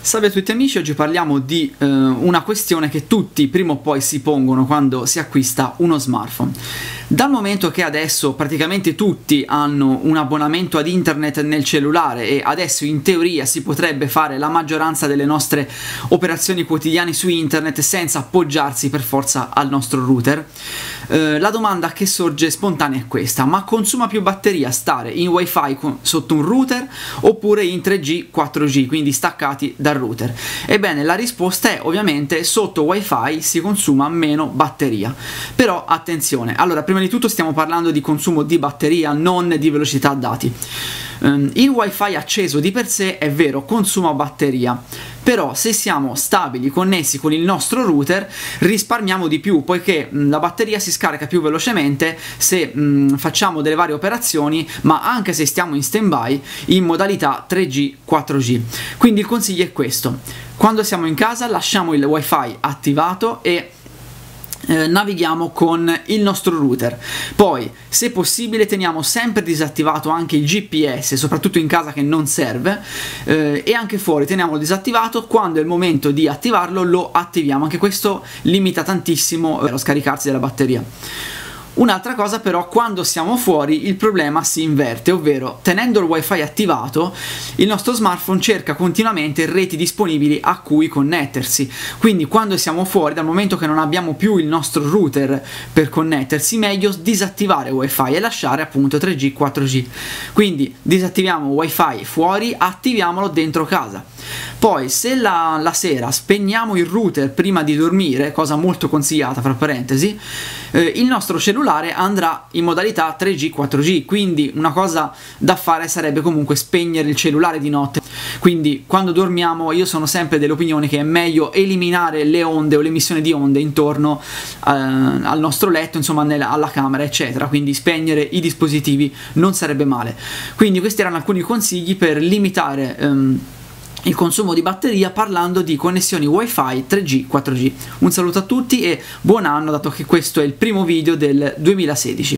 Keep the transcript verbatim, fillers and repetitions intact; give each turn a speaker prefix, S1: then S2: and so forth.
S1: Salve a tutti amici, oggi parliamo di eh, una questione che tutti prima o poi si pongono quando si acquista uno smartphone. Dal momento che adesso praticamente tutti hanno un abbonamento ad internet nel cellulare e adesso in teoria si potrebbe fare la maggioranza delle nostre operazioni quotidiane su internet senza appoggiarsi per forza al nostro router, eh, la domanda che sorge spontanea è questa: ma consuma più batteria stare in wifi con, sotto un router oppure in tre G quattro G, quindi staccati dal router? Ebbene, la risposta è ovviamente sotto wifi si consuma meno batteria. Però attenzione, allora prima di tutto stiamo parlando di consumo di batteria, non di velocità dati. Um, il wifi acceso di per sé è vero, consuma batteria, però se siamo stabili, connessi con il nostro router, risparmiamo di più, poiché mh, la batteria si scarica più velocemente se mh, facciamo delle varie operazioni, ma anche se stiamo in stand-by in modalità tre G quattro G. Quindi il consiglio è questo: quando siamo in casa lasciamo il wifi attivato e Eh, navighiamo con il nostro router. Poi, se possibile, teniamo sempre disattivato anche il G P S, soprattutto in casa che non serve, eh, e anche fuori teniamolo disattivato. Quando è il momento di attivarlo lo attiviamo, anche questo limita tantissimo eh, lo scaricarsi della batteria. Un'altra cosa però, quando siamo fuori il problema si inverte, ovvero tenendo il wifi attivato il nostro smartphone cerca continuamente reti disponibili a cui connettersi. Quindi quando siamo fuori, dal momento che non abbiamo più il nostro router per connettersi, meglio disattivare wifi e lasciare appunto tre G quattro G. Quindi disattiviamo wifi fuori, attiviamolo dentro casa. Poi se la, la sera spegniamo il router prima di dormire, cosa molto consigliata fra parentesi, eh, il nostro cellulare andrà in modalità tre G quattro G, quindi una cosa da fare sarebbe comunque spegnere il cellulare di notte. Quindi quando dormiamo io sono sempre dell'opinione che è meglio eliminare le onde o l'emissione di onde intorno eh, al nostro letto, insomma nella, alla camera eccetera, quindi spegnere i dispositivi non sarebbe male. Quindi questi erano alcuni consigli per limitare ehm, il consumo di batteria parlando di connessioni wifi tre G quattro G. Un saluto a tutti e buon anno, dato che questo è il primo video del duemilasedici.